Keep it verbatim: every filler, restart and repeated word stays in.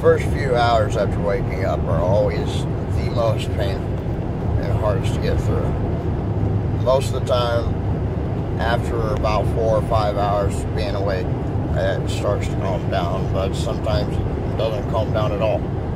first few hours after waking up are always the most painful and hardest to get through. Most of the time, after about four or five hours being awake, it starts to calm down, but sometimes it doesn't calm down at all.